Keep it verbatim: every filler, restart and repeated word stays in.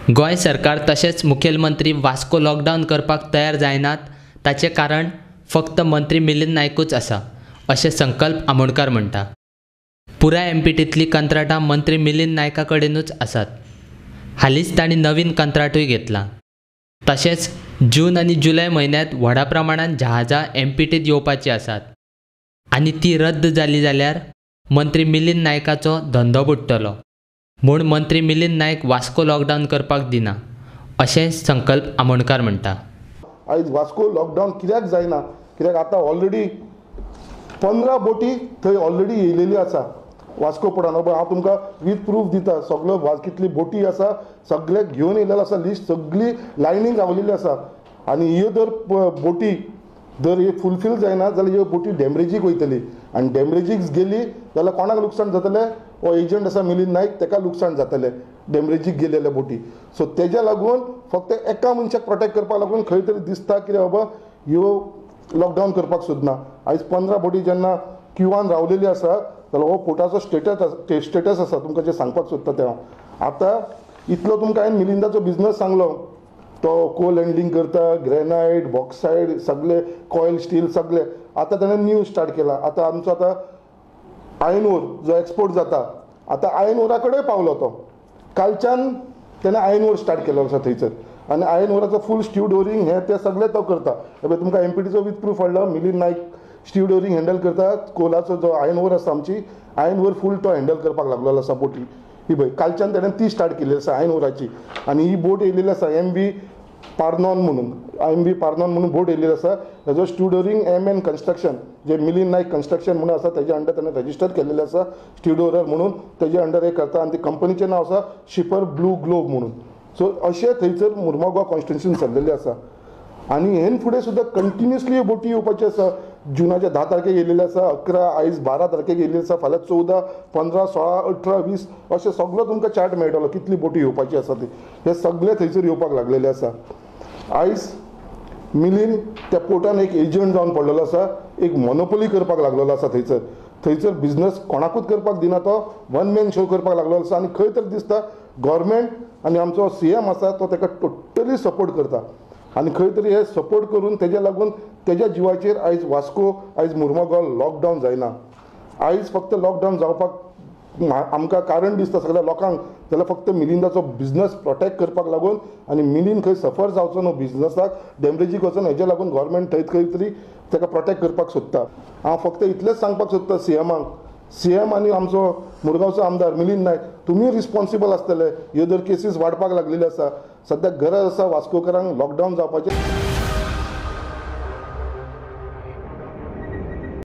गोय सरकार तशेंच मुखेलमंत्री वास्को लॉकडावन करपाक तयार जायनात ताचें कारण फक्त मंत्री मिलिंद नायकूच आसा अशें संकल्प आमोणकार म्हणटा। पुराय एमपीटींतली कंत्राटां मंत्री मिलिंद नायका कडेनूच आसात। हालींच तांणी नवीन कंत्राटूय घेतलां। तशेंच जून आनी जुलय म्हयन्यांत व्हडा प्रमाणांत जहाजां एमपीटींत येवपाचीं आसात आनी ती रद्द जाली जाल्यार मंत्री मिलिंद नायकाचो धंदो बुडटलो म्हूण मंत्री मिलिंद नायक वास्को लॉकडावन करपाक दिना अशें संकल्प आमोणकार म्हणटा। आयज वास्को लॉकडावन कित्याक जायना कित्याक आतां ऑलरेडी पंदरा बोटी थंय ऑलरेडी येयलेली आसा वास्को पोर्टान। हांव तुमकां वीथ प्रूफ दिता, सगळो वाज कितली बोटी आसा सगळे घेवन येयलेलो आसा, लिस्ट सगळी लायनीन रावलेली आसा। आनी ह्यो जर बोटी जर हे फुलफील जायना जाल्यार ह्यो बोटी डॅमरेजीक वयतली आनी डॅमरेजीक गेली जाल्यार कोणाक लुकसाण जातलें? हो एजंट आसा मिलिंद नायक, ताका लुकसाण जातलें डॅमरेजीक गेलेल्या बोटी। सो तेज्या लागून फक्त एका मनशाक प्रोटेक्ट करपाक लागून खंय तरी दिसता की बाबा ह्यो लॉकडावन करपाक सोदना। आयज पंदरा बोटी जेन्ना क्युआन रावलेली आसा जाल्यार हो पोर्टाचो स्टेटस स्टेटस आसा तुमकां जें सांगपाक सोदता तें हांव। आतां इतलो तुमकां हांवें मिलिंदाचो बिजनस सांगलो, तो को लँडिंग करता, ग्रेनायट, बॉक्सायड, सगळे कॉयल स्टील सगळे। आतां ताणें न्यू स्टार्ट केला। आतां आमचो आतां आयन ओर जो एक्सपोर्ट जाता आतां आयन ओरा कडेन पावलो तो। कालच्यान तेणें आयन ओर स्टार्ट केलो आसा थंयसर आनी आयन ओराचो फूल स्टिवडोरींग हें तें सगळें तो करता। हे पळय तुमकां एमपीटीचो वीथ प्रूफ हाडला, मिलिंद नायक स्टिवडोरींग हँडल करता। कोलाचो जो आयन ओर आसा आमची आयन ओर फूल तो हँडल करपाक लागलेलो आसा बोटी। ही पळय कालच्यान तेणें ती स्टार्ट केल्ली आसा आयन ओराची आनी ही बोट येयलेली आसा एम बी पार्नॉन म्हणून एम बी पार्नॉन म्हणून बोट येयलेली आसा। हेजो स्टिवडोरींग एम एन कन्स्ट्रक्शन जे मिलिंद नायक कन्स्ट्रक्शन म्हणून आसा तेज्या अंडर ताणें रजिस्टर केल्लेलें आसा स्टिवडोरर म्हणून, तेज्या अंडर हे करता आनी ती कंपनीचें नांव आसा शिपर ब्लू ग्लोब म्हणून। सो अशें थंयसर मुर्मुगांव कॉन्स्टिट्युन्सीन चल्लेलें आसा आनी हेन फुडें सुद्दां कंटिन्युअसली बोटी येवपाच्यो आसा। जुनाच्या धा तारखेक येयलेले आसा, अकरा आयज बारा तारखेक येयलेली आसा, फाल्यां चवदा पंदरा सोळा अठरा वीस अशें सगळो तुमकां चार्ट मेळटलो कितली बोटी येवपाची आसा ती। हे सगळे थंयसर येवपाक लागलेले आसा। आयज मिलिंद त्या पोर्टान एक एजंट जावन पडलेलो आसा, एक मोनोपोली करपाक लागलेलो आसा थंयसर। थंयसर बिजनस कोणाकूच करपाक दिना, तो वन मॅन शो करपाक लागलेलो आसा आनी खंय तरी दिसता गव्हर्मेंट आनी आमचो सी एम आसा तो ताका टोटली सपोर्ट करता आनी खंय तरी हे सपोर्ट करून तेज्या लागून तेज्या जिवाचेर आयज वास्को आयज मुर्मुगांव लॉकडावन जायना। आयज फक्त लॉकडावन जावपाक आमकां कारण दिसता सगळ्या लोकांक जाल्यार फक्त मिलिंदाचो बिजनस प्रोटेक्ट करपाक लागून आनी मिलिंद खंय सफर जावचो न्हू बिजनसाक डॅमरेजीक वचून हेज्या लागून गव्हर्मेंट थंय खंय तरी ताका प्रोटेक्ट करपाक सोदता। हांव फक्त इतलेंच सांगपाक सोदता सी एमाक, सी एम आनी आमचो मुरगांवचो आमदार मिलिंद नायक तुमी रिस्पॉन्सिबल आसतले। ह्यो जर केसीस वाडपाक लागलेल्यो आसा, सद्या गरज आसा वास्कोकारांक लॉकडावन जावपाचें।